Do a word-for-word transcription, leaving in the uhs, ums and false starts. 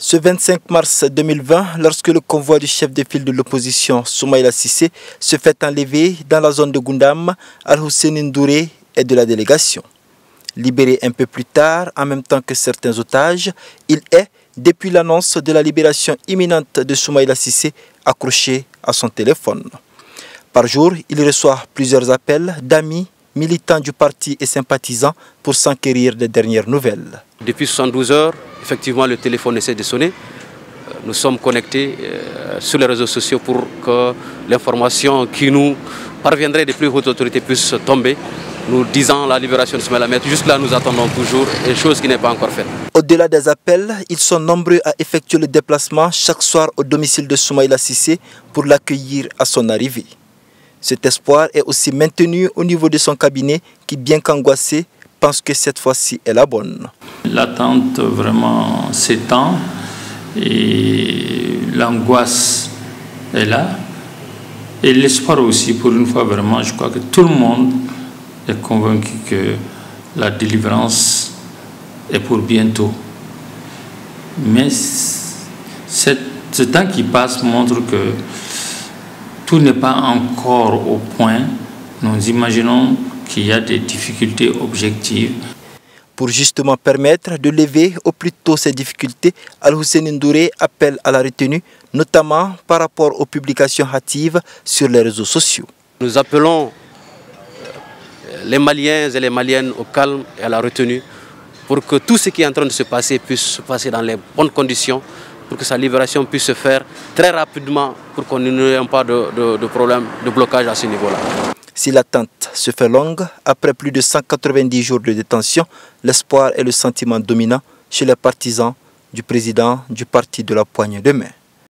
Ce vingt-cinq mars deux mille vingt, lorsque le convoi du chef de file de l'opposition, Soumaïla Cissé, se fait enlever dans la zone de Goundam, Al-Hussein Ndouré est de la délégation. Libéré un peu plus tard, en même temps que certains otages, il est, depuis l'annonce de la libération imminente de Soumaïla Cissé, accroché à son téléphone. Par jour, il reçoit plusieurs appels d'amis, militants du parti et sympathisants pour s'enquérir des dernières nouvelles. Depuis soixante-douze heures, effectivement, le téléphone essaie de sonner. Nous sommes connectés euh, sur les réseaux sociaux pour que l'information qui nous parviendrait des plus hautes autorités puisse tomber, nous disant la libération de Soumaïla. Mais jusque-là, nous attendons toujours, et chose qui n'est pas encore faite. Au-delà des appels, ils sont nombreux à effectuer le déplacement chaque soir au domicile de Soumaïla Cissé pour l'accueillir à son arrivée. Cet espoir est aussi maintenu au niveau de son cabinet qui, bien qu'angoissé, pense que cette fois-ci est la bonne. L'attente vraiment s'étend et l'angoisse est là. Et l'espoir aussi, pour une fois vraiment, je crois que tout le monde est convaincu que la délivrance est pour bientôt. Mais cette, ce temps qui passe montre que tout n'est pas encore au point. Nous imaginons qu'il y a des difficultés objectives. Pour justement permettre de lever au plus tôt ces difficultés, Al-Hussein Ndouré appelle à la retenue, notamment par rapport aux publications hâtives sur les réseaux sociaux. Nous appelons les Maliens et les Maliennes au calme et à la retenue pour que tout ce qui est en train de se passer puisse se passer dans les bonnes conditions, pour que sa libération puisse se faire très rapidement, pour qu'on n'ait pas de, de, de problème de blocage à ce niveau-là. Si l'attente se fait longue, après plus de cent quatre-vingt-dix jours de détention, l'espoir est le sentiment dominant chez les partisans du président du parti de la poignée de main.